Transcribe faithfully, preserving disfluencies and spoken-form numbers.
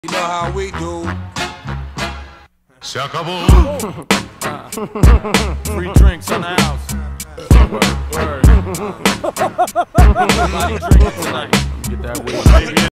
You know how we do. Se acabó. Free drinks in the house. Word, word. Everybody drinking tonight. Get that way.